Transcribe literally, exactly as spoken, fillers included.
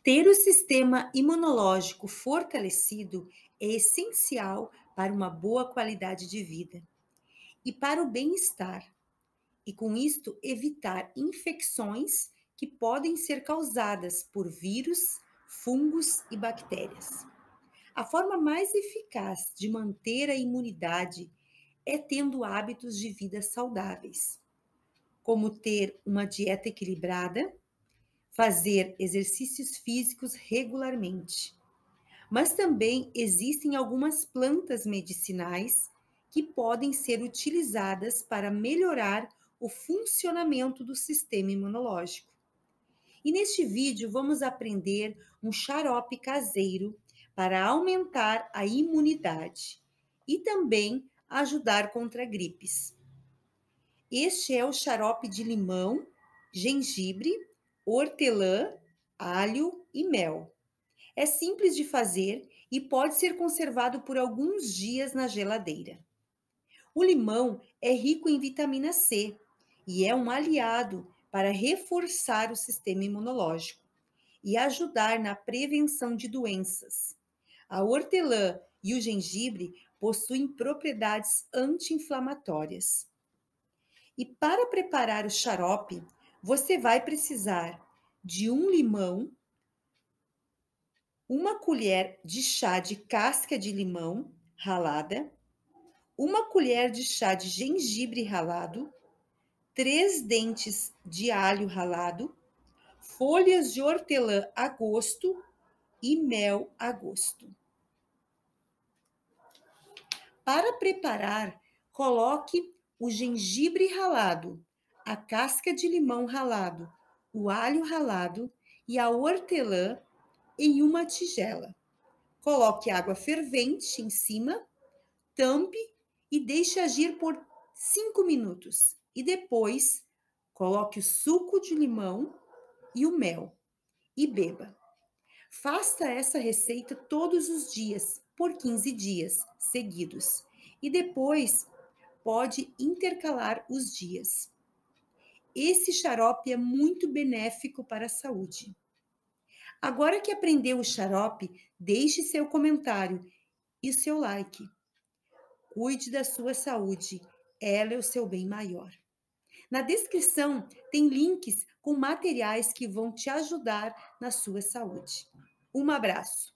Ter o sistema imunológico fortalecido é essencial para uma boa qualidade de vida e para o bem-estar, e com isto evitar infecções que podem ser causadas por vírus, fungos e bactérias. A forma mais eficaz de manter a imunidade é tendo hábitos de vida saudáveis, como ter uma dieta equilibrada, fazer exercícios físicos regularmente. Mas também existem algumas plantas medicinais que podem ser utilizadas para melhorar o funcionamento do sistema imunológico. E neste vídeo vamos aprender um xarope caseiro para aumentar a imunidade e também ajudar contra gripes. Este é o xarope de limão, gengibre, hortelã, alho e mel. É simples de fazer e pode ser conservado por alguns dias na geladeira. O limão é rico em vitamina C e é um aliado para reforçar o sistema imunológico e ajudar na prevenção de doenças. A hortelã e o gengibre possuem propriedades anti-inflamatórias. E para preparar o xarope, você vai precisar de um limão, uma colher de chá de casca de limão ralada, uma colher de chá de gengibre ralado, três dentes de alho ralado, folhas de hortelã a gosto e mel a gosto. Para preparar, coloque o gengibre ralado, a casca de limão ralado, o alho ralado e a hortelã em uma tigela. Coloque água fervente em cima, tampe e deixe agir por cinco minutos. E depois, coloque o suco de limão e o mel e beba. Faça essa receita todos os dias, por quinze dias seguidos. E depois, pode intercalar os dias. Esse xarope é muito benéfico para a saúde. Agora que aprendeu o xarope, deixe seu comentário e seu like. Cuide da sua saúde, ela é o seu bem maior. Na descrição tem links com materiais que vão te ajudar na sua saúde. Um abraço!